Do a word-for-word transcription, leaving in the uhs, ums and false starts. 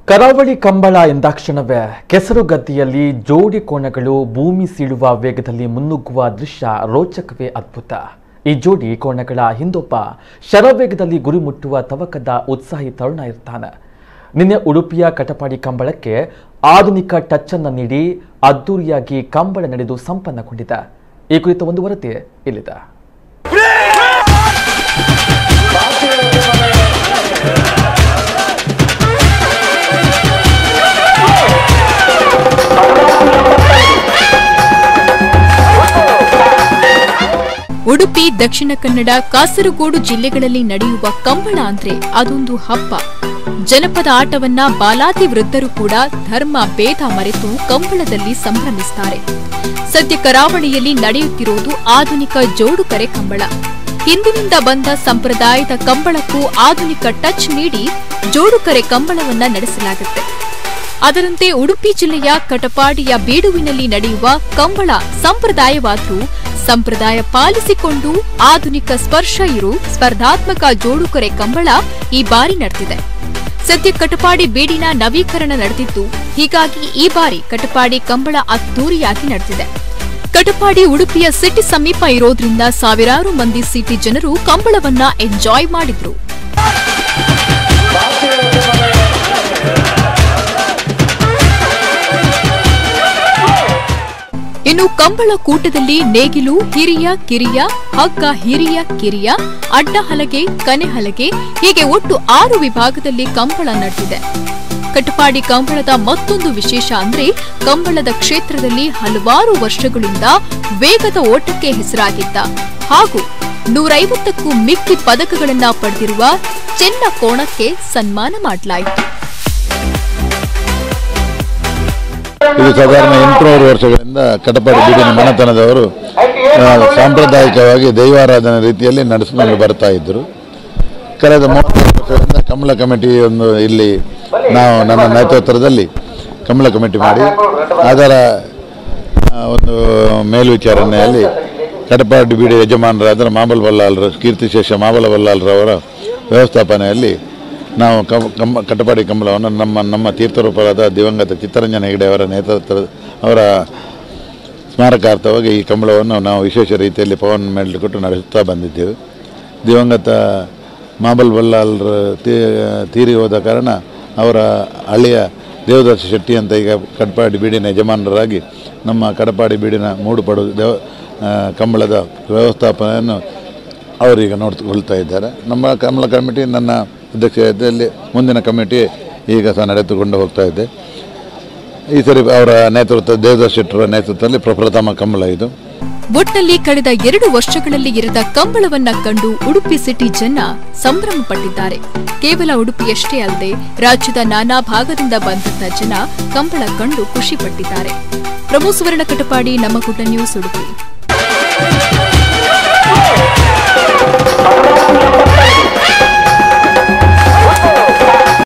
ಕರಾವಳಿ ಕಂಬಳ ಎಂದಾಕ್ಷಣವೇ ಕೆಸರುಗದ್ದೆಯಲ್ಲಿ ಜೋಡಿ ಕೋಣಗಳು ಭೂಮಿ ಸೀಳುವ ವೇಗದಲ್ಲಿ ಮುನ್ನುಗ್ಗುವ ದೃಶ್ಯ ರೋಚಕವೇ ಅದ್ಭುತ. ಈ ಜೋಡಿ ಕೋಣಗಳ ಹಿಂದೊಬ್ಬ ಶರವೇಗದಲ್ಲಿ ಗುರಿ ಮುಟ್ಟುವ ತವಕದ ಉತ್ಸಾಹಿ ತರುಣ ಇರ್ತಾನೆ. ನಿನ್ನೆ ಉಡುಪಿಯ ಕಟಪಾಡಿ ಕಂಬಳಕ್ಕೆ ಆಧುನಿಕ ಟಚ್ ಅನ್ನು ನೀಡಿ ಅದ್ದೂರಿಯಾಗಿ ಕಂಬಳ ನಡೆದು ಸಂಪನ್ನಗೊಂಡಿದೆ. ಈ ಕುರಿತ ಒಂದು ವರದಿ ಇಲ್ಲಿದೆ. ಉಡುಪಿ, ದಕ್ಷಿಣ ಕನ್ನಡ, ಕಾಸರಗೋಡು ಜಿಲ್ಲೆಗಳಲ್ಲಿ ನಡೆಯುವ ಕಂಬಳ ಅಂದ್ರೆ ಅದೊಂದು ಹಬ್ಬ. ಜನಪದ ಆಟವನ್ನ ಬಾಲಾದಿ ವೃದ್ಧರು ಕೂಡ ಧರ್ಮ ಭೇದ ಮರೆತು ಕಂಬಳದಲ್ಲಿ ಸಂಭ್ರಮಿಸುತ್ತಾರೆ. ಸದ್ಯ ಕರಾವಳಿಯಲ್ಲಿ ನಡೆಯುತ್ತಿರುವುದು ಆಧುನಿಕ ಜೋಡುಕರೆ ಕಂಬಳ. ಹಿಂದಿನಿಂದ ಬಂದ ಸಂಪ್ರದಾಯದ ಕಂಬಳಕ್ಕೂ ಆಧುನಿಕ ಟಚ್ ನೀಡಿ ಜೋಡುಕರೆ ಕಂಬಳವನ್ನ ನಡೆಸಲಾಗುತ್ತೆ. ಅದರಂತೆ ಉಡುಪಿ ಜಿಲ್ಲೆಯ ಕಟಪಾಡಿಯ ಬೀಡುವಿನಲ್ಲಿ ನಡೆಯುವ ಕಂಬಳ ಸಂಪ್ರದಾಯವಾದರೂ ಸಂಪ್ರದಾಯ ಪಾಲಿಸಿಕೊಂಡು ಆಧುನಿಕ ಸ್ಪರ್ಶ ಇರು ಸ್ಪರ್ಧಾತ್ಮಕ ಜೋಡುಕರೆ ಕಂಬಳ ಈ ಬಾರಿ ನಡೆದಿದೆ. ಸದ್ಯ ಕಟಪಾಡಿ ಬೀಡಿನ ನವೀಕರಣ ನಡೆದಿದ್ದು, ಹೀಗಾಗಿ ಈ ಬಾರಿ ಕಟಪಾಡಿ ಕಂಬಳ ಅದ್ದೂರಿಯಾಗಿ ನಡೆದಿದೆ. ಕಟಪಾಡಿ ಉಡುಪಿಯ ಸಿಟಿ ಸಮೀಪ ಇರೋದ್ರಿಂದ ಸಾವಿರಾರು ಮಂದಿ ಸಿಟಿ ಜನರು ಕಂಬಳವನ್ನ ಎಂಜಾಯ್ ಮಾಡಿದ್ರು. ಇನ್ನು ಕಂಬಳ ಕೂಟದಲ್ಲಿ ನೇಗಿಲು, ಹಿರಿಯ ಕಿರಿಯ, ಹಗ್ಗ ಹಿರಿಯ ಕಿರಿಯ, ಅಡ್ಡ ಹಲಗೆ, ಕನೆ ಹಲಗೆ ಹೀಗೆ ಒಟ್ಟು ಆರು ವಿಭಾಗದಲ್ಲಿ ಕಂಬಳ ನಡೆದಿದೆ. ಕಟಪಾಡಿ ಕಂಬಳದ ಮತ್ತೊಂದು ವಿಶೇಷ ಅಂದ್ರೆ ಕಂಬಳದ ಕ್ಷೇತ್ರದಲ್ಲಿ ಹಲವಾರು ವರ್ಷಗಳಿಂದ ವೇಗದ ಓಟಕ್ಕೆ ಹೆಸರಾಗಿದ್ದ ಹಾಗೂ ನೂರೈವತ್ತಕ್ಕೂ ಮಿಕ್ಕಿ ಪದಕಗಳನ್ನ ಪಡೆದಿರುವ ಚೆನ್ನ ಕೋಣಕ್ಕೆ ಸನ್ಮಾನ ಮಾಡಲಾಯಿತು. ಇದು ಸಾಧಾರಣ ಎಂಟುನೂರು ವರ್ಷಗಳಿಂದ ಕಟಪಾಡಿ ಬೀಡಿನ ಮನೆತನದವರು ಸಾಂಪ್ರದಾಯಿಕವಾಗಿ ದೈವಾರಾಧನೆ ರೀತಿಯಲ್ಲಿ ನಡೆಸಿಕೊಂಡು ಬರ್ತಾ ಇದ್ದರು. ಕಳೆದ ಮೂವತ್ತು ವರ್ಷಗಳಿಂದ ಕಂಬಳ ಕಮಿಟಿ ಒಂದು ಇಲ್ಲಿ ನಾವು ನನ್ನ ನೇತೃತ್ವದಲ್ಲಿ ಕಂಬಳ ಕಮಿಟಿ ಮಾಡಿ ಅದರ ಒಂದು ಮೇಲ್ವಿಚಾರಣೆಯಲ್ಲಿ ಕಟಪಾಡಿ ಬೀಡಿ ಯಜಮಾನರಾದ ಮಾಬಲ್ ಬಲ್ಲಾಲ್ರ ಕೀರ್ತಿಶೇಷ ಮಾಬಲ ಬಲ್ಲಾಲ್ರವರ ವ್ಯವಸ್ಥಾಪನೆಯಲ್ಲಿ ನಾವು ಕಂಬ ಕಟಪಾಡಿ ಕಂಬಳವನ್ನು ನಮ್ಮ ನಮ್ಮ ತೀರ್ಥರೂಪರಾದ ದಿವಂಗತ ಚಿತ್ತರಂಜನ ಹೆಗಡೆ ಅವರ ನೇತೃತ್ವದ ಅವರ ಸ್ಮಾರಕಾರ್ಥವಾಗಿ ಈ ಕಂಬಳವನ್ನು ನಾವು ವಿಶೇಷ ರೀತಿಯಲ್ಲಿ ಪವನ್ ಮೆಡಲ್ ಕೊಟ್ಟು ನಡೆಸುತ್ತಾ ಬಂದಿದ್ದೇವೆ. ದಿವಂಗತ ಮಾಬಲ್ ಬಲ್ಲಾಲ್ರ ತೀರಿ ಹೋದ ಕಾರಣ ಅವರ ಹಳೆಯ ದೇವದಾಸ ಶೆಟ್ಟಿ ಅಂತ ಈಗ ಕಟಪಾಡಿ ಬೀಡಿನ ಯಜಮಾನರಾಗಿ ನಮ್ಮ ಕಟಪಾಡಿ ಬೀಡಿನ ಮೂಡುಪಡು ದೇವ ಕಂಬಳದ ವ್ಯವಸ್ಥಾಪನೆಯನ್ನು ಅವರೀಗ ನೋಡಿಕೊಳ್ತಾ ಇದ್ದಾರೆ. ನಮ್ಮ ಕಂಬಳ ಕಮಿಟಿ ನನ್ನ ಅಧ್ಯಕ್ಷತೆಯಲ್ಲಿ ಮುಂದಿನ ಕಮಿಟಿ ಈಗ ಸಹ ನಡೆದುಕೊಂಡು ಹೋಗ್ತಾ ಇದೆ. ಈ ಸರಿ ಅವರ ನೇತೃತ್ವ ದೇವದಾಸ್ ಶೆಟ್ಟರ ನೇತೃತ್ವದಲ್ಲಿ ಪ್ರಪ್ರಥಮ ಕಂಬಳ ಇದು. ಒಟ್ಟಲ್ಲಿ ಕಳೆದ ಎರಡು ವರ್ಷಗಳಲ್ಲಿ ಇರದ ಕಂಬಳವನ್ನ ಕಂಡು ಉಡುಪಿ ಸಿಟಿ ಜನ ಸಂಭ್ರಮ ಪಟ್ಟಿದ್ದಾರೆ. ಕೇವಲ ಉಡುಪಿಯಷ್ಟೇ ಅಲ್ಲದೆ ರಾಜ್ಯದ ನಾನಾ ಭಾಗದಿಂದ ಬಂದಂತ ಜನ ಕಂಬಳ ಕಂಡು ಖುಷಿ ಪಟ್ಟಿದ್ದಾರೆ. ಪ್ರಮೋ ಸುವರ್ಣ, ಕಟಪಾಡಿ, ನಮ್ಮ ಗುಡ್ಡ ನ್ಯೂಸ್, ಉಡುಪಿ.